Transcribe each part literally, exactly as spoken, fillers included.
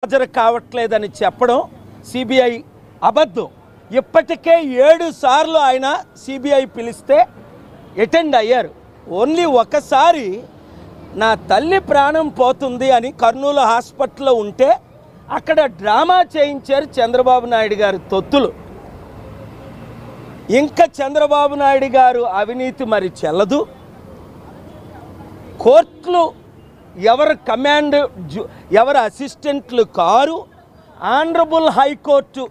హాజరు కావట్లేదని చెప్పడం సిబిఐ అబద్ధం. ఇప్పటికే ఏడు సార్లు ఆయన సిబిఐ పిలిస్తే అటెండ్ అయ్యారు. ఓన్లీ ఒకసారి నా తల్లి ప్రాణం పోతుంది అని కర్నూలు హాస్పిటల్లో ఉంటే అక్కడ డ్రామా చేయించారు చంద్రబాబు నాయుడు గారు తొత్తులు. ఇంకా చంద్రబాబు నాయుడు గారు అవినీతి మరి చెల్లదు. కోర్టులు ఎవరు కమాండ్ ఎవరు అసిస్టెంట్లు కారు. ఆనరబుల్ హైకోర్టు,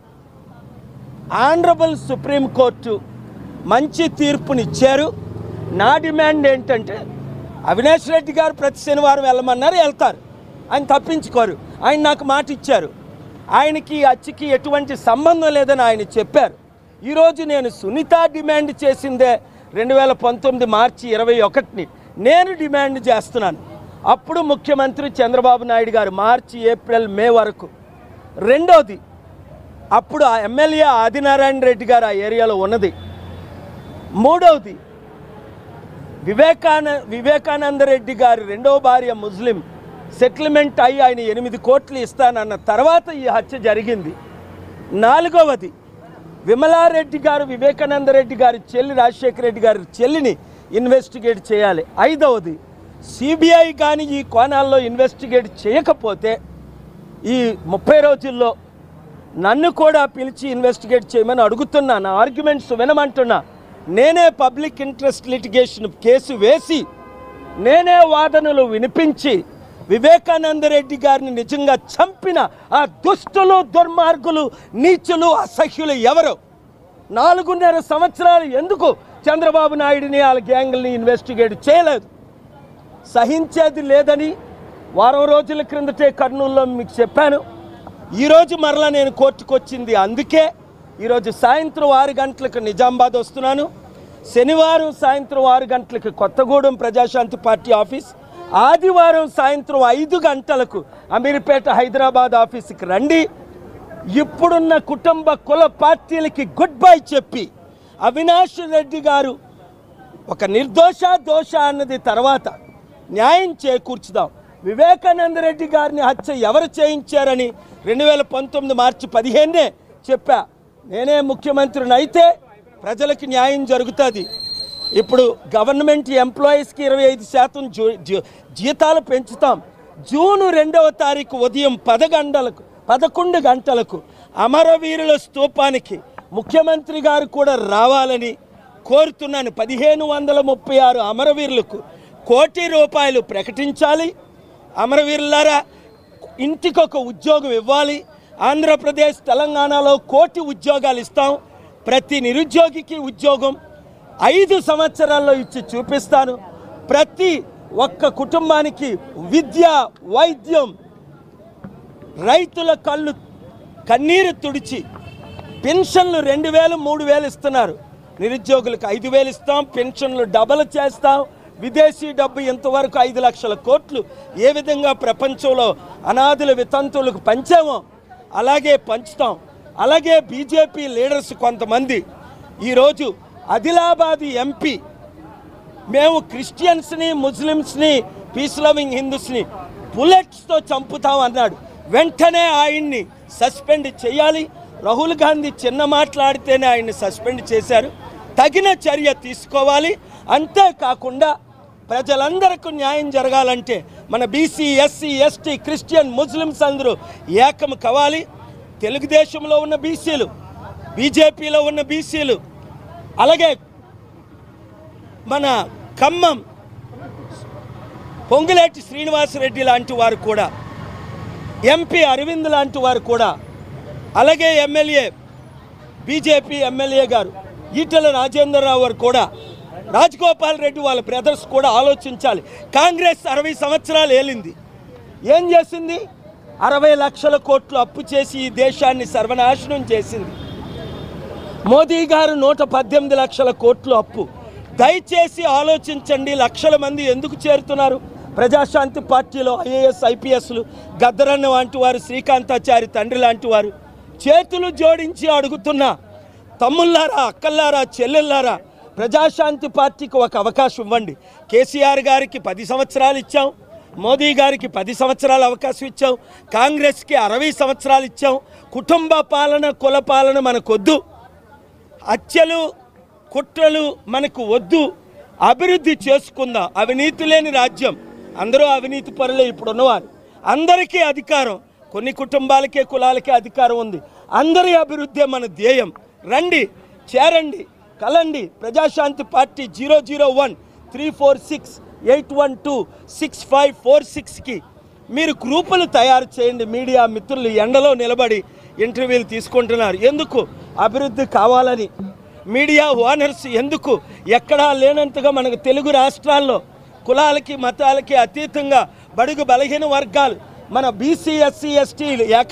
ఆనరబుల్ సుప్రీంకోర్టు మంచి తీర్పునిచ్చారు. నా డిమాండ్ ఏంటంటే అవినాష్ రెడ్డి గారు ప్రతి శనివారం వెళ్ళమన్నారు, వెళ్తారు. ఆయన తప్పించుకోరు. ఆయన నాకు మాట ఇచ్చారు. ఆయనకి అచ్చికి ఎటువంటి సంబంధం లేదని ఆయన చెప్పారు. ఈరోజు నేను సునీత డిమాండ్ చేసిందే రెండు వేల పంతొమ్మిది మార్చి ఇరవై ఒకటిని నేను డిమాండ్ చేస్తున్నాను. అప్పుడు ముఖ్యమంత్రి చంద్రబాబు నాయుడు గారు మార్చి ఏప్రిల్ మే వరకు. రెండోది, అప్పుడు ఆ ఎమ్మెల్యే ఆదినారాయణ రెడ్డి గారు ఆ ఏరియాలో ఉన్నది. మూడవది, వివేకాన వివేకానంద రెడ్డి గారి రెండవ భార్య ముస్లిం సెటిల్మెంట్ అయ్యి ఆయన ఎనిమిది కోట్లు ఇస్తానన్న తర్వాత ఈ హత్య జరిగింది. నాలుగవది, విమలారెడ్డి గారు వివేకానంద రెడ్డి గారి చెల్లి రాజశేఖర రెడ్డి గారి చెల్లిని ఇన్వెస్టిగేట్ చేయాలి. ఐదవది, సిబిఐ కానీ ఈ కోణాల్లో ఇన్వెస్టిగేట్ చేయకపోతే ఈ ముప్పై రోజుల్లో నన్ను కూడా పిలిచి ఇన్వెస్టిగేట్ చేయమని అడుగుతున్నా. నా ఆర్గ్యుమెంట్స్ వినమంటున్నా. నేనే పబ్లిక్ ఇంట్రెస్ట్ లిటిగేషన్ కేసు వేసి నేనే వాదనలు వినిపించి వివేకానంద రెడ్డి గారిని నిజంగా చంపిన ఆ దుష్టులు, దుర్మార్గులు, నీచులు, అసహ్యులు ఎవరు? నాలుగున్నర సంవత్సరాలు ఎందుకు చంద్రబాబు నాయుడిని వాళ్ళ గ్యాంగ్ని ఇన్వెస్టిగేట్ చేయలేదు? సహించేది లేదని వారం రోజుల క్రిందటే కర్నూలులో మీకు చెప్పాను. ఈరోజు మరలా నేను కోర్టుకు వచ్చింది అందుకే. ఈరోజు సాయంత్రం ఆరు గంటలకు నిజామాబాద్ వస్తున్నాను. శనివారం సాయంత్రం ఆరు గంటలకు కొత్తగూడెం ప్రజాశాంతి పార్టీ ఆఫీస్, ఆదివారం సాయంత్రం ఐదు గంటలకు అమీర్పేట హైదరాబాద్ ఆఫీస్కి రండి. ఇప్పుడున్న కుటుంబ కుల పార్టీలకి గుడ్ బై చెప్పి అవినాష్ రెడ్డి గారు ఒక నిర్దోష దోష అన్నది తర్వాత న్యాయం చేకూర్చుదాం. వివేకానంద రెడ్డి గారిని హత్య ఎవరు చేయించారని రెండు వేల పంతొమ్మిది మార్చి పదిహేనే చెప్పా. నేనే ముఖ్యమంత్రిని అయితే ప్రజలకు న్యాయం జరుగుతుంది. ఇప్పుడు గవర్నమెంట్ ఎంప్లాయీస్కి ఇరవై ఐదు శాతం జీతాలు పెంచుతాం. జూను రెండవ తారీఖు ఉదయం పది గంటలకు పదకొండు గంటలకు అమరవీరుల స్తూపానికి ముఖ్యమంత్రి గారు కూడా రావాలని కోరుతున్నాను. పదిహేను వందల ముప్పై ఆరు అమరవీరులకు కోటి రూపాయలు ప్రకటించాలి. అమరవీరులారా, ఇంటికొక ఉద్యోగం ఇవ్వాలి. ఆంధ్రప్రదేశ్, తెలంగాణలో కోటి ఉద్యోగాలు ఇస్తాం. ప్రతి నిరుద్యోగికి ఉద్యోగం ఐదు సంవత్సరాల్లో ఇచ్చి చూపిస్తాను. ప్రతి ఒక్క కుటుంబానికి విద్య, వైద్యం, రైతుల కళ్ళు కన్నీరు తుడిచి పెన్షన్లు రెండు వేలు మూడు వేలు ఇస్తున్నారు. నిరుద్యోగులకు ఐదు వేలు ఇస్తాం. పెన్షన్లు డబల్ చేస్తాం. విదేశీ డబ్బు ఇంతవరకు ఐదు లక్షల కోట్లు ఏ విధంగా ప్రపంచంలో అనాథుల వితంతువులకు పంచామో అలాగే పంచుతాం. అలాగే బీజేపీ లీడర్స్ కొంతమంది ఈరోజు ఆదిలాబాద్ ఎంపీ మేము క్రిస్టియన్స్ని, ముస్లిమ్స్ని, పీస్ లవింగ్ హిందూస్ని బుల్లెట్స్తో చంపుతాం అన్నాడు. వెంటనే ఆయన్ని సస్పెండ్ చేయాలి. రాహుల్ గాంధీ చిన్న మాట్లాడితేనే ఆయన్ని సస్పెండ్ చేశారు. తగిన చర్య తీసుకోవాలి. అంతేకాకుండా ప్రజలందరికీ న్యాయం జరగాలంటే మన BC, SC, ST, Christian, Muslims అందరూ ఏకం కావాలి. తెలుగుదేశంలో ఉన్న బీసీలు, బీజేపీలో ఉన్న బీసీలు, అలాగే మన ఖమ్మం పొంగులేటి శ్రీనివాసరెడ్డి లాంటి వారు కూడా, ఎంపీ అరవింద్ లాంటి వారు కూడా, అలాగే ఎమ్మెల్యే బీజేపీ ఎమ్మెల్యే గారు ఈటెల రాజేంద్రరావు గారు కూడా, రాజగోపాల్ రెడ్డి వాళ్ళ బ్రదర్స్ కూడా ఆలోచించాలి. కాంగ్రెస్ అరవై సంవత్సరాలు ఏలింది. ఏం చేసింది? అరవై లక్షల కోట్లు అప్పు చేసి ఈ దేశాన్ని సర్వనాశనం చేసింది. మోదీ గారు నూట పద్దెనిమిది లక్షల కోట్లు అప్పు. దయచేసి ఆలోచించండి. లక్షల మంది ఎందుకు చేరుతున్నారు ప్రజాశాంతి పార్టీలో? ఐఏఎస్, ఐపీఎస్లు, గద్దరన్న వంటి వారు, శ్రీకాంతాచారి తండ్రి లాంటి వారు చేతులు జోడించి అడుగుతున్నా, తమ్ముళ్ళారా, అక్కల్లారా, చెల్లెళ్ళారా, ప్రజాశాంతి పార్టీకి ఒక అవకాశం ఇవ్వండి. కేసీఆర్ గారికి పది సంవత్సరాలు ఇచ్చాం. మోదీ గారికి పది సంవత్సరాలు అవకాశం ఇచ్చాం, కాంగ్రెస్కి అరవై సంవత్సరాలు ఇచ్చాం. కుటుంబ పాలన, కుల పాలన మనకొద్దు, హత్యలు కుట్రలు మనకు వద్దు, అభివృద్ధి చేసుకుందాం. అవినీతి లేని రాజ్యం, అందరూ అవినీతి పరులే ఇప్పుడున్నవారు. అందరికీ అధికారం, కొన్ని కుటుంబాలకే కులాలకే అధికారం ఉంది. అందరి అభివృద్ధి మన ధ్యేయం. రండి, చేరండి, కలండి. Prajashanti party zero zero one three four six eight one two six five four సిక్స్కి మీరు గ్రూపులు తయారు చేయండి. మీడియా మిత్రులు ఎండలో నిలబడి ఇంటర్వ్యూలు తీసుకుంటున్నారు. ఎందుకు? అభివృద్ధి కావాలని. మీడియా ఓనర్స్ ఎందుకు? ఎక్కడా లేనంతగా మనకు తెలుగు రాష్ట్రాల్లో కులాలకి మతాలకి అతీతంగా బడుగు బలహీన వర్గాలు, మన బీసీ ఎస్సీ ఎస్టీలు